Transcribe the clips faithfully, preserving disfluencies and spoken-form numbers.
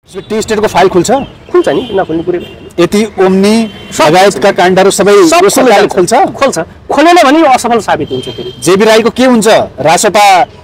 T स्टेटको file खुल्छ खुल्छ नि नखुल्ने कुरै यति ओम्नी लगायतका काण्डहरू सबै सरकारले खोल्छ खोल्छ खोलेन भने यो असफल साबित हुन्छ। फेरि जेबी राईको के हुन्छ रासपा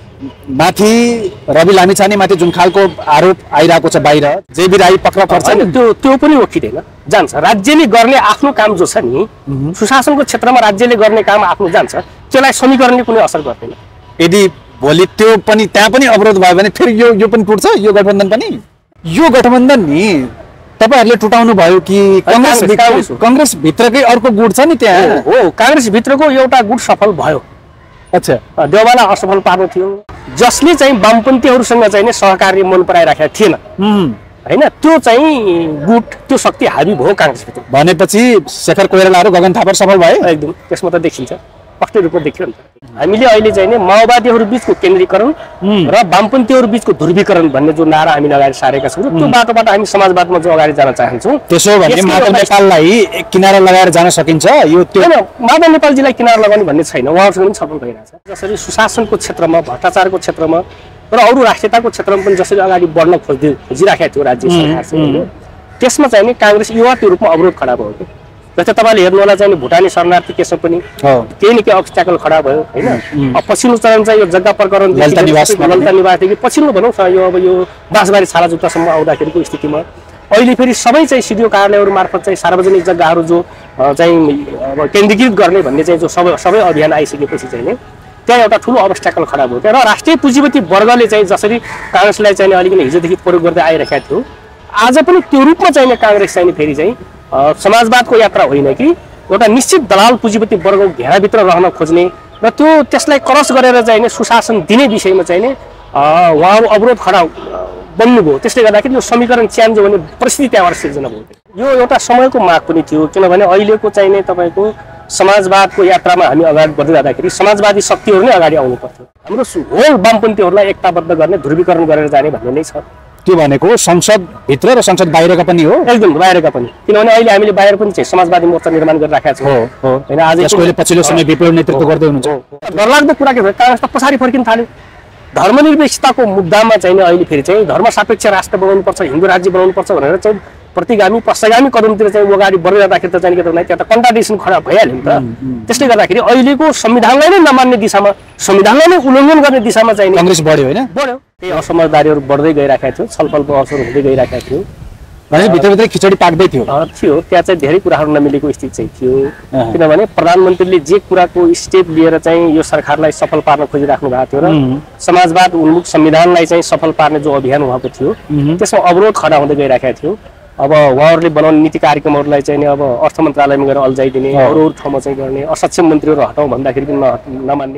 माथि रवि लामिछाने माथि जुन खालको आरोप आइरहेको छ बाहिर जेबी राई पक्रा पर्छ नि त्यो त्यो पनि ओखिदैन जान्छ। राज्यले गर्ने आफ्नो काम जो छ नि सुशासनको क्षेत्रमा राज्यले गर्ने काम आफ्नो जान्छ त्यसलाई समीकरणले कुनै असर गर्दैन। यदि भोलि त्यो पनि त्यहाँ पनि अवरोध भयो भने फेरि यो यो पनि टुट्छ यो गठबन्धन पनि यो गठबन्धन नि तपाईहरुले टुटाउनु भयो कि कांग्रेस कांग्रेस भित्रकै अर्को गुट छ नि त्यहाँ हो कांग्रेस भित्रको एउटा गुट सफल भयो। अच्छा देवालाई असफल पार्नु थियो जसले चाहिँ वामपन्थीहरुसँग चाहिँ सहकार्य मन पराइराखेको थिएन हैन त्यो चाहिँ गुट त्यो शक्ति हावी भयो कांग्रेस भित्र भनेपछि शेखर कोइरालाहरु गगन थापर सफल भए एकदम त्यसमा त देखिन्छ स्पष्ट रूपमा देखियो नि। हामीले अहिले चाहिँ नि माओवादीहरु बीचको केन्द्रीकरण र वामपन्थीहरु बीचको ध्रुवीकरण भन्ने जो नारा हामीले अगाडि सारेका छौं त्यो बाटोबाट हामी समाजवादमा जो अगाडि जान चाहन्छौं त्यसो भने माधव नेपाललाई एक किनारा लगाएर जान सकिन्छ यो त्यो हैन माधव नेपालजीलाई किनारा लगाउने भन्ने छैन उहाँहरुसँग पनि छलफल भइरहेछ। जसरी सुशासनको क्षेत्रमा भ्रष्टाचारको क्षेत्रमा र अरु राष्ट्रियताको क्षेत्रमा पनि जसरी अगाडि बढ्न खोज्दै खोजिराखेको थियो राज्य सरकारले त्यसमा चाहिँ नि कांग्रेस युवाको रूपमा अवरोध खडा भयो के जस्तै तपाईले हेर्नु होला चाहिँ भुटानी शरणार्थी केसमा पनि केही न केही अब्स्ट्याकल खडा भयो हैन। अब पछिल्लो चरण चाहिँ यो जग्गा प्रकरण ललिता निवास ललिता निवासदेखि पछिल्लो भनौं यो अब यो बाँसबारी छालाजुत्तासम्म आउँदाखेरिको स्थितिमा अहिले फेरि सबै चाहिँ सिडिओ कार्यालयहरु मार्फत चाहिँ सार्वजनिक जग्गाहरु जो चाहिँ अब केन्द्रीकृत गर्ने भन्ने चाहिँ जो सबै सबै अभियान आइसकेपछि चाहिँ नि त्यहाँ एउटा ठूलो अब्स्ट्याकल खडा भयो र राष्ट्रिय पुँजीपति वर्गले चाहिँ जसरी कांग्रेसलाई चाहिँ अलिकति हिजोदेखि प्रयोग गर्दै आइरहेको थियो आज पनि त्यो रूपमा चाहिँ कांग्रेस चाहिँ फेरि चाहिँ समाजवादको यात्रा होइन कि एउटा निश्चित दलाल पुँजीपति वर्गको घेराभित्र रहन खोज्ने र त्यो त्यसलाई क्रस गरेर चाहिँ सुशासन दिने विषयमा चाहिँ उहाँहरू अवरोध खडा बन्नुभयो। त्यसले गर्दाखेरि यो समीकरण च्यान्जो भने परिस्थिति त्यहाँबाट सिर्जना भयो। यो एउटा समयको माग पनि थियो किनभने अहिलेको चाहिँ नै तपाईको समाजवादको यात्रामा हामी अगाडि बढ्दै जाँदाखेरि समाजवादी शक्तिहरू नै अगाडि आउनु पर्थ्यो। हाम्रो होल वामपन्थीहरूलाई एकताबद्ध गर्ने ध्रुवीकरण गरेर जाने भन्ने नै छ। त्यो भनेको संसद भित्र र संसद बाहिरका पनि हो एकदम बाहिरका पनि किनभने अहिले हामीले बाहिर पनि चाहिँ समाजवादी मोर्चा निर्माण गरिराखेका छौँ हैन। आज यसकोले पछिल्लो समय विप्लव नेतृत्व गर्दै हुनुहुन्छ। डरलाग्दो कुरा के भयो कांग्रेस त पछाडी फर्किन थाल्यो धर्मनिरपेक्षताको मुद्दामा चाहिँ अहिले फेरि चाहिँ धर्म सापेक्ष राष्ट्र बनाउनु पर्छ हिन्दू राज्य बनाउनु पर्छ भनेर चाहिँ प्रतिगामी पश्चगामी कदमतिर चाहिँ अगाडि बढ्दै जाँदाखेरि त चाहिँ के त त्यहाँ त कन्ट्राडिक्सन खडा भइहाल्यो नि त। त्यसले गर्दाखेरि अहिलेको संविधानलाई नै नमान्ने दिशामा संविधानलाई नै उल्लङ्घन गर्ने दिशामा चाहिँ कांग्रेस बढ्यो हैन बढ्यो। त्यही असमझदारीहरु बढ्दै गइराखेको थियो छलफलको अवसर हुँदै गइराखेको थियो भने भित्रभित्र खिचडी पाक्दै थियो थियो त्यहाँ चाहिँ धेरै कुराहरु नमिलेको स्थिति चाहिँ थियो किनभने प्रधानमन्त्रीले जे कुराको स्टेप लिएर चाहिँ यो सरकारलाई सफल पार्न खोजिराख्नु भएको थियो र समाजवाद उन्मुख संविधानलाई चाहिँ सफल पार्ने जो अभियान उहाँको थियो त्यसमा अवरोध खडा हुँदै गइराखेको थियो। अब उहाँहरूले बनाउने नीति कार्यक्रमहरूलाई चाहिँ नि अब अर्थ मन्त्रालयमा गएर अल्झाइदिने अरू अरू ठाउँमा चाहिँ गर्ने असक्षम मन्त्रीहरू हटाउँ भन्दाखेरि पनि नमान्ने।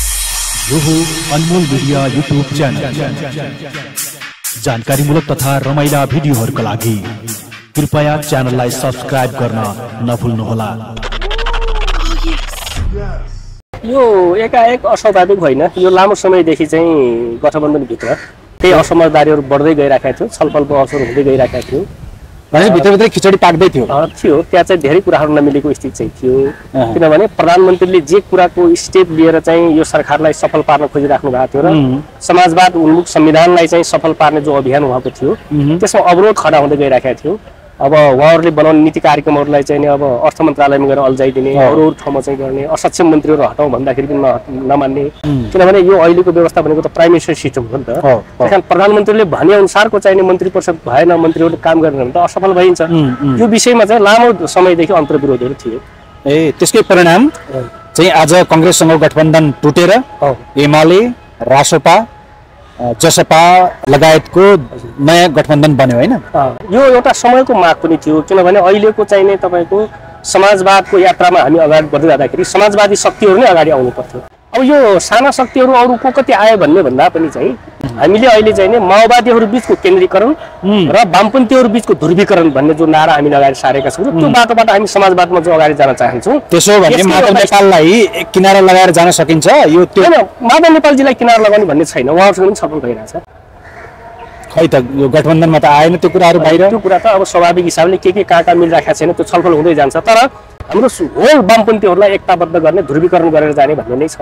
यो हो अनमोल मिडिया युट्युब च्यानल जानकारीमूलक तथा रमाइला भिडियोहरूका लागि कृपया च्यानललाई सब्स्क्राइब गर्न नभुल्नुहोला। यो एकाएक अस्वाभाविक होइन यो लामो समयदेखि चाहिँ गठबन्धनभित्र त्यही असमझदारीहरू बढ्दै गइराखेको थियो छलफलको अवसर हुँदै गइराखेको थियो भने भित्रभित्र खिचडी पाक्दै थियो थियो त्यहाँ चाहिँ धेरै कुराहरू नमिलेको स्थिति चाहिँ थियो किनभने प्रधानमन्त्रीले जे कुराको स्टेप लिएर चाहिँ यो सरकारलाई सफल पार्न खोजिराख्नु भएको थियो र समाजवाद उन्मुख संविधानलाई चाहिँ सफल पार्ने जो अभियान उहाँको थियो त्यसमा अवरोध खडा हुँदै गइराखेको थियो। अब उहाँहरूले बनाउने नीति कार्यक्रमहरूलाई चाहिँ अब अर्थ मन्त्रालयमा गएर अल्झाइदिने अरू अरू ठाउँमा चाहिँ गर्ने असक्षम मन्त्रीहरू हटाउँ भन्दाखेरि पनि नमान्ने किनभने यो अहिलेको व्यवस्था भनेको त प्राइम मिनिस्टर सिस्टम हो नि त। त्यस कारण प्रधानमन्त्रीले भने अनुसारको चाहिने मन्त्री परिषद भएन मन्त्रीहरूले काम गरेन भने त असफल भइन्छ। यो विषयमा चाहिँ लामो समयदेखि अन्तर्विरोधहरू थियो। ए त्यसकै परिणाम चाहिँ आज कांग्रेससँग गठबन्धन टुटेर एमाले रासपा जसपा लगायतको नयाँ गठबन्धन बन्यो हैन। यो एउटा समयको माग पनि थियो किनभने अहिलेको चाहिँ नै तपाईको समाजवादको यात्रामा हामी अगाडि बढ्दै जाँदाखेरि समाजवादी शक्तिहरू नै अगाडि आउनु पर्थ्यो। अब यो साना शक्तिहरू अरू को कति आयो भन्ने भन्दा पनि चाहिँ हामीले अहिले चाहिँ नि माओवादीहरू बीचको केन्द्रीकरण र वामपन्थीहरू बीचको ध्रुवीकरण भन्ने जो नारा हामीले अगाडि सारेका छौँ त्यो बाटोबाट हामी समाजवादमा जो अगाडि जान चाहन्छौँ। त्यसो भने माधव नेपाललाई एक किनारा लगाएर जान सकिन्छ यो त्यो माधव नेपालजीलाई किनारा लगाउने भन्ने छैन उहाँहरूसँग पनि छलफल भइरहेछ। खै त यो गठबन्धनमा त आएन त्यो कुराहरू बाहिर त्यो कुरा त अब स्वाभाविक हिसाबले के के कहाँ कहाँ मिलिरहेको छैन त्यो छलफल हुँदै जान्छ तर हाम्रो होल वामपन्थीहरूलाई एकताबद्ध गर्ने ध्रुवीकरण गरेर जाने भन्ने नै छ।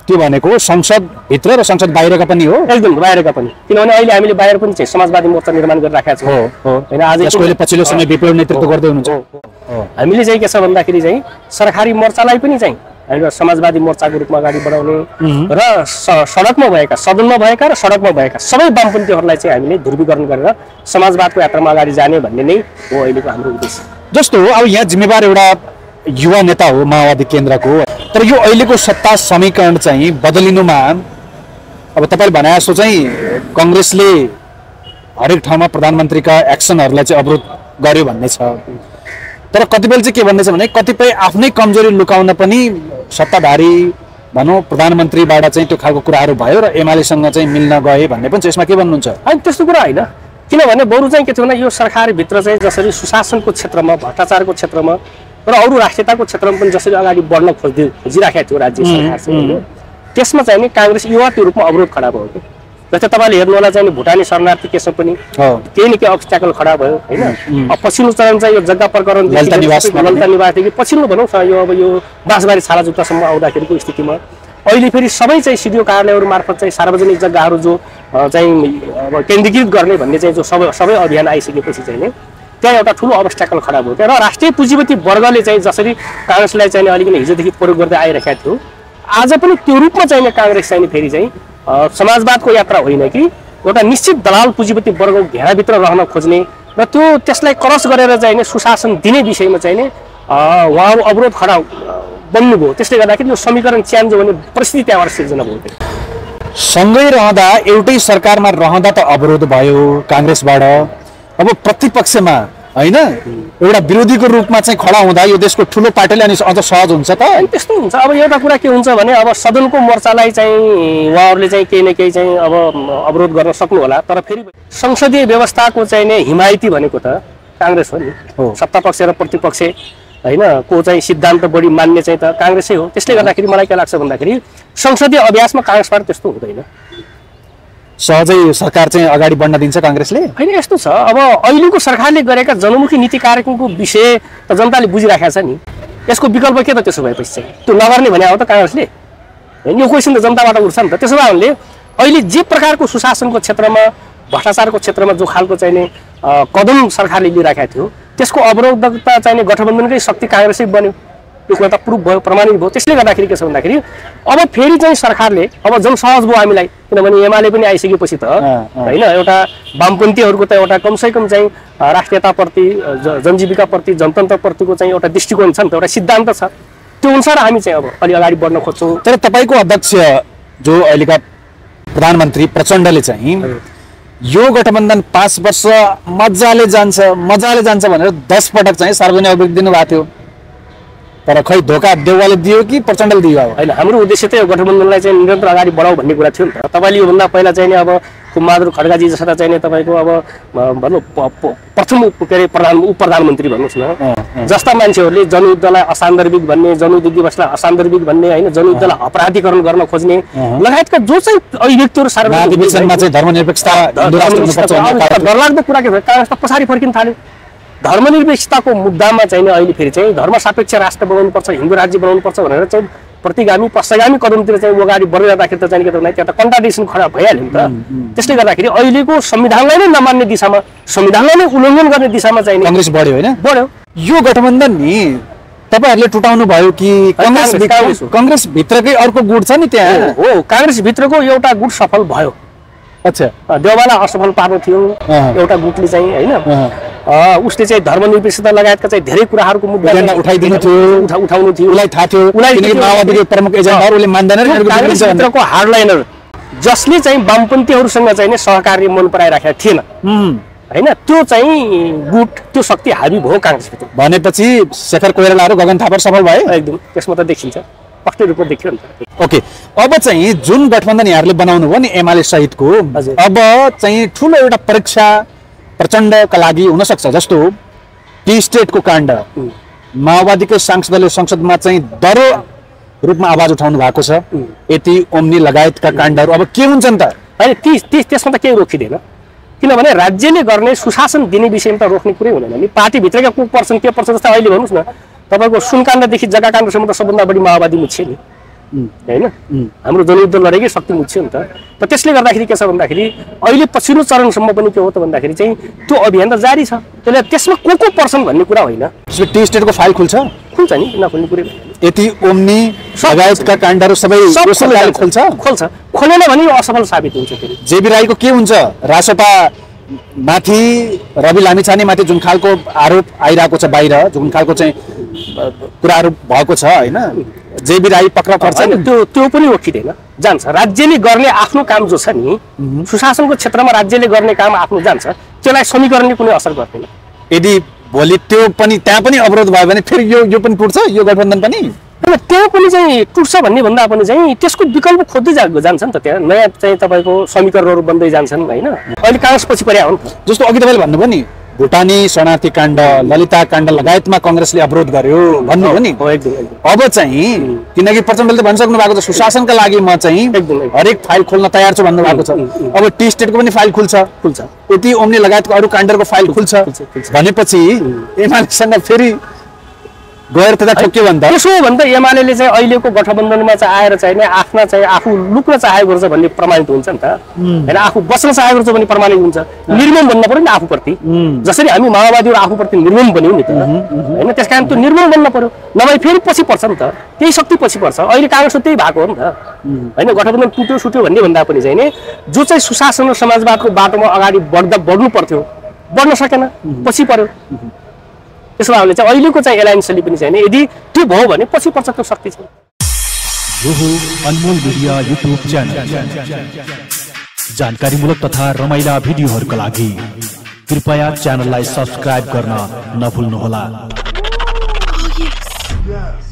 त्यो भनेको संसद भित्र र संसद बाहिरका पनि हो, एकदम बाहिरका पनि। किनभने अहिले हामीले बाहिर पनि चाहिँ समाजवादी मोर्चा निर्माण गरिराखेका छौँ होइन। आज यसको अहिले पछिल्लो समय विप्लव नेतृत्व गर्दै हुनुहुन्छ। हामीले चाहिँ के छ भन्दाखेरि चाहिँ सरकारी मोर्चालाई पनि चाहिँ हामीले समाजवादी मोर्चाको रूपमा अगाडि बढाउने र सडकमा भएका, सदनमा भएका र सडकमा भएका सबै वामपन्थीहरूलाई चाहिँ हामीले ध्रुवीकरण गरेर समाजवादको यात्रामा अगाडि जाने भन्ने नै हो अहिलेको हाम्रो उद्देश्य। जस्तो अब यहाँ जिम्मेवार एउटा युवा नेता हो माओवादी केन्द्रको, तर यो अहिलेको सत्ता समीकरण चाहिँ बदलिनुमा अब तपाईँले भने जस्तो चाहिँ काङ्ग्रेसले हरेक ठाउँमा प्रधानमन्त्रीका एक्सनहरूलाई चाहिँ अवरोध गर्यो भन्ने छ। तर कतिपय चाहिँ के भन्दैछ भने कतिपय आफ्नै कमजोरी लुकाउन पनि सत्ताधारी भनौँ प्रधानमन्त्रीबाट चाहिँ त्यो खालको कुराहरू भयो र एमालेसँग चाहिँ मिल्न गए भन्ने पनि छ। यसमा के भन्नुहुन्छ? होइन, त्यस्तो कुरा होइन। किनभने बरु चाहिँ के थियो भने यो सरकारभित्र चाहिँ जसरी सुशासनको क्षेत्रमा, भ्रष्टाचारको क्षेत्रमा र अरू राष्ट्रियताको क्षेत्रमा पनि जसरी अगाडि बढ्न खोज्दै खोजिराखेको थियो राज्य सरकार चाहिँ, त्यसमा चाहिँ नि काङ्ग्रेस युवा त्यो रूपमा अवरोध खडा भयो कि। जस्तै तपाईँले हेर्नु होला चाहिँ भुटानी शरणार्थी केसमा पनि केही न केही अब्स्ट्याकल खडा भयो होइन। अब पछिल्लो चरण चाहिँ यो जग्गा प्रकरण ललिता निवासदेखि पछिल्लो भनौँ यो अब यो बाँसबारी छाला जुत्तासम्म आउँदाखेरिको स्थितिमा अहिले फेरि सबै चाहिँ सिडिओ कार्यालयहरू मार्फत चाहिँ सार्वजनिक जग्गाहरू जो चाहिँ अब केन्द्रीकृत गर्ने भन्ने चाहिँ जो सबै सबै अभियान आइसकेपछि चाहिँ नि त्यहाँ एउटा ठुलो अब्स्ट्याकल खडा भयो। र राष्ट्रिय पुँजीपति वर्गले चाहिँ जसरी काङ्ग्रेसलाई चाहिँ अलिकति हिजोदेखि प्रयोग गर्दै आइरहेको थियो, आज पनि त्यो रूपमा चाहिँ काङ्ग्रेस चाहिँ फेरि चाहिँ समाजवादको यात्रा होइन कि एउटा निश्चित दलाल पुँजीपति वर्गको घेराभित्र रहन खोज्ने र त्यो त्यसलाई क्रस गरेर चाहिँ सुशासन दिने विषयमा चाहिँ उहाँहरू अवरोध खडा बन्नुभयो। त्यसले गर्दाखेरि यो समीकरण च्यान्जो भन्ने परिस्थिति त्यहाँबाट सिर्जना भयो। सँगै रहँदा एउटै सरकारमा रहँदा त अवरोध भयो काङ्ग्रेसबाट, अब प्रतिपक्षमा होइन एउटा विरोधीको रूपमा चाहिँ खडा हुँदा यो देशको ठुलो पार्टीले अनि अझ सहज हुन्छ त? त्यस्तो हुन्छ। अब एउटा कुरा के हुन्छ भने अब सदनको मोर्चालाई चाहिँ उहाँहरूले चाहिँ केही न केही चाहिँ अब अवरोध गर्न सक्नु होला, तर फेरि संसदीय व्यवस्थाको चाहिँ नै हिमायती भनेको त काङ्ग्रेस हो नि। सत्तापक्ष र प्रतिपक्ष होइन को चाहिँ सिद्धान्त बढी मान्ने चाहिँ त काङ्ग्रेसै हो। त्यसले गर्दाखेरि मलाई के लाग्छ भन्दाखेरि संसदीय अभ्यासमा काङ्ग्रेसबाट त्यस्तो हुँदैन, सहजै सरकार चाहिँ अगाडि बढ्न दिन्छ काङ्ग्रेसले। होइन यस्तो छ, अब अहिलेको सरकारले गरेका जनमुखी नीति कार्यक्रमको विषय त जनताले बुझिराखेको छ नि। यसको विकल्प के त त्यसो भएपछि चाहिँ त्यो नगर्ने भने हो त काङ्ग्रेसले होइन। यो क्वेसन त जनताबाट उठ्छ नि त। त्यसो भए उनले अहिले जे प्रकारको सुशासनको क्षेत्रमा, भ्रष्टाचारको क्षेत्रमा जो खालको चाहिँ कदम सरकारले लिइराखेको थियो त्यसको अवरोधकता चाहिँ गठबन्धनकै शक्ति काङ्ग्रेसै बन्यो। यो कुरा त प्रुफ भयो, प्रमाणित भयो। त्यसले गर्दाखेरि के छ भन्दाखेरि अब फेरि चाहिँ सरकारले अब जन सहज भयो हामीलाई, किनभने एमाले पनि आइसकेपछि त होइन एउटा वामपन्थीहरूको त एउटा कमसेकम चाहिँ राष्ट्रियताप्रति, जनजीविकाप्रति, जनतन्त्रप्रतिको चाहिँ एउटा दृष्टिकोण छ नि त, एउटा सिद्धान्त छ। त्यो अनुसार हामी चाहिँ अब अलि अगाडि बढ्न खोज्छौँ। तर तपाईँको अध्यक्ष जो अहिलेका प्रधानमन्त्री प्रचण्डले चाहिँ यो गठबन्धन पाँच वर्ष मजाले जान्छ मजाले जान्छ भनेर दस पटक चाहिँ सार्वजनिक अभिव्यक्ति दिनुभएको थियो, तर खै धोका देउवाले दियो कि प्रचण्डले दियो? अब होइन, हाम्रो उद्देश्य चाहिँ गठबन्धनलाई चाहिँ निरन्तर अगाडि बढाऊ भन्ने कुरा थियो नि त। तपाईँले योभन्दा पहिला चाहिँ अब कुमारबहादुर खड्गाजी जस्ता चाहिँ तपाईँको अब भनौँ प्रथम के अरे प्रधान उप प्रधानमन्त्री भन्नुहोस् न जस्ता मान्छेहरूले जनयुद्धलाई असान्दर्भिक भन्ने, जनयुद्ध दिवसलाई असान्दर्भिक भन्ने होइन, जनयुद्धलाई अपराधीकरण गर्न खोज्ने लगायतका जो चाहिँ अभिव्यक्तिहरू सार्वजनिक धर्मनिरपेक्षता डरलाग्दो कुरा के भयो, काङ्ग्रेस त पछाडि फर्किन थाल्यो। धर्मनिरपेक्षताको मुद्दामा चाहिँ अहिले फेरि चाहिँ धर्म सापेक्ष राष्ट्र बनाउनुपर्छ, हिन्दू राज्य बनाउनुपर्छ भनेर चाहिँ प्रतिगामी पश्चगामी कदमतिर चाहिँ अगाडि बढिरहँदाखेरि त चाहिँ के त एउटा कन्ट्राडिक्सन खडा भइहाल्यो नि त। त्यसले गर्दाखेरि अहिलेको संविधानलाई नै नमान्ने दिशामा, संविधानलाई नै उल्लङ्घन गर्ने दिशामा चाहिँ काङ्ग्रेस बढ्यो होइन, बढ्यो। यो गठबन्धन नि तपाईँहरूले टुटाउनु भयो कि काङ्ग्रेस काङ्ग्रेस भित्रकै अर्को गुट छ नि त्यहाँ? हो, काङ्ग्रेस भित्रको एउटा गुट सफल भयो। अच्छा, देउवालाई असफल पार्नु थियो एउटा गुटले चाहिँ होइन, उसले चाहिँ धर्मनिरपेक्षता लगायतका चाहिँ धेरै कुराहरूको मुद्दा उठाइदिनु थियो, उठाउनु थियो। उसलाई थाहा थियो माओवादीको प्रमुख एजेन्डाहरूले मान्दैनन्। काङ्ग्रेसभित्रको हार्डलाइनर जसले चाहिँ वामपन्थीहरूसँग चाहिँ सहकार्य मन पराइराखेका थिएन होइन, त्यो चाहिँ गुट, त्यो शक्ति हाबी भयो काङ्ग्रेसभित्र। भनेपछि शेखर कोइरालाहरू गगन थापर सफल भयो एकदम, त्यसमा त देखिन्छ, स्पष्ट रूपमा देखियो नि त। ओके, अब चाहिँ जुन गठबन्धन यहाँहरूले बनाउनु भयो नि एमाले सहितको, अब चाहिँ ठुलो एउटा परीक्षा प्रचण्डका लागि हुनसक्छ। जस्तो टी स्टेटको काण्ड, माओवादीकै सांसदले संसदमा चाहिँ दरो रूपमा आवाज उठाउनु भएको छ, यति ओम्नी लगायतका काण्डहरू अब के हुन्छन् त? होइन, ती त्यसमा त केही रोकिँदैन, किनभने राज्यले गर्ने सुशासन दिने विषयमा त रोक्ने कुरै हुँदैन नि। पार्टीभित्रका को पर्छन् के पर्छ जस्तै अहिले भन्नुहोस् न, तपाईँको सुनकाण्डदेखि जग्गाकाण्डसम्म त सबभन्दा बढी माओवादी मुछ्यो नि होइन हाम्रो जनयुद्ध लडेकै शक्ति मुछ्यो नि त त त्यसले गर्दाखेरि के छ भन्दाखेरि अहिले पछिल्लो चरणसम्म पनि के हो त भन्दाखेरि चाहिँ त्यो अभियान त जारी छ त्यसले त्यसमा को को पर्छन् भन्ने कुरा होइन टी स्टेटको फाइल खुल्छ खुल्छ नि नखुल्ने कुरै यति ओम्नी लगायतका काण्डहरू सबै खोल्छ खोल्छ खोलेन भने यो असफल साबित हुन्छ फेरि जेबी राईको के हुन्छ रासपा माथि रवि लामिछाने माथि जुन खालको आरोप आइरहेको छ बाहिर जुन खालको चाहिँ कुराहरू भएको छ होइन जेबी राई पक्रा पर्छ त्यो त्यो पनि ओखिँदैन जान्छ राज्यले गर्ने आफ्नो काम जो छ नि सुशासनको क्षेत्रमा राज्यले गर्ने काम आफ्नो जान्छ त्यसलाई समीकरणले कुनै असर गर्दैन यदि भोलि त्यो पनि त्यहाँ पनि अवरोध भयो भने फेरि यो यो पनि टुट्छ यो गठबन्धन पनि त्यहाँ पनि चाहिँ टुट्छ भन्ने भन्दा पनि चाहिँ त्यसको विकल्प खोज्दै जा जान्छ नि त त्यहाँ नयाँ चाहिँ तपाईँको समीकरणहरू बन्दै जान्छन् होइन अहिले काङ्ग्रेस पछि पर्या हो नि त जस्तो अघि तपाईँले भन्नुभयो नि भुटानी शरणार्थी काण्ड ललिता काण्ड लगायतमा कांग्रेसले अवरोध गर्यो भन्नुभयो नि अब चाहिँ किनकि प्रचण्डले भनिसक्नु भएको छ सुशासनका लागि म चाहिँ हरेक फाइल खोल्न तयार छु भन्नु भएको छ अब टी स्टेटको पनि फाइल खुल्छ खुल्छ यति ओम्नी लगायतको अरू काण्डको फाइल खुल्छ भनेपछि एमालेसँग फेरि गएर त्यता ठोक्यो भन्दा त्यसो हो भन्दा एमालेले चाहिँ अहिलेको गठबन्धनमा चाहिँ आएर चाहिँ आफ्ना चाहिँ आफू लुक्न चाहेको छ भन्ने प्रमाणित हुन्छ नि त हैन आफू बस्न चाहेको छ भन्ने प्रमाणित हुन्छ निर्मम बन्न पर्यो नि आफूप्रति जसरी हामी माओवादीहरु आफूप्रति निर्मम बन्यौ नि त हैन त्यसकारण त्यो निर्मम बन्न पर्यो नभए फेरि पछि पर्छ नि त त्यही शक्ति पछि पर्छ अहिले कांग्रेस त्यही भएको हो नि त हैन गठबन्धन टुट्यो सुट्यो भन्ने भन्दा पनि चाहिँ नि जो चाहिँ सुशासन र समाजवादको बाटोमा अगाडि बढ्दा बढ्नु पर्थ्यो बढ्न सकेन पछि पर्यो त्यसो भए चाहिँ अहिलेको चाहिँ एलायन्सले पनि चाहिँ यदि त्यो भयो भने पछि पर्छ त्यो शक्ति छ यो हो अनमोल मिडिया युट्युब च्यानल जानकारीमूलक तथा रमाइला भिडियोहरुका लागि कृपया च्यानललाई सब्स्क्राइब गर्न नभुल्नुहोला।